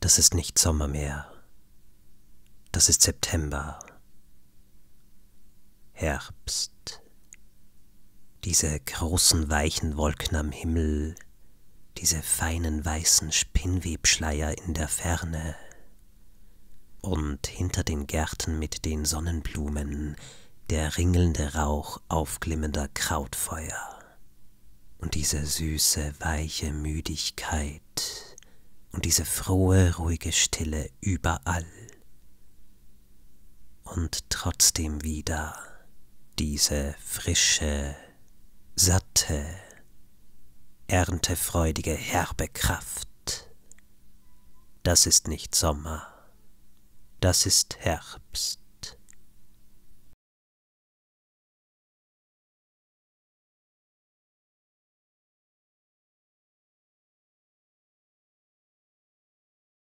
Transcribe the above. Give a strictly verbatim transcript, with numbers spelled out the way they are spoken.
Das ist nicht Sommer mehr. Das ist September. Herbst. Diese großen weichen Wolken am Himmel, diese feinen weißen Spinnwebschleier in der Ferne. Und hinter den Gärten mit den Sonnenblumen der ringelnde Rauch aufglimmender Krautfeuer. Und diese süße, weiche Müdigkeit und diese frohe, ruhige Stille überall. Und trotzdem wieder diese frische, satte, erntefreudige, herbe Kraft. Das ist nicht Sommer, das ist Herbst.